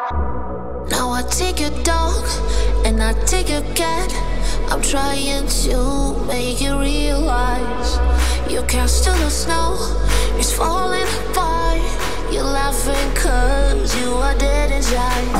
Now I take your dog and I take your cat. I'm trying to make you realize you can't steal the snow, it's falling apart. You're laughing cause you are dead inside.